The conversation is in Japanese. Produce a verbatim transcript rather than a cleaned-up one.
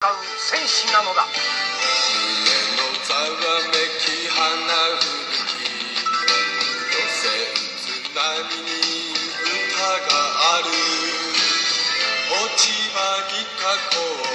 う戦士なのだ。 胸のざわめき花吹き、寄せ津波に歌がある。落ち葉ぎかこう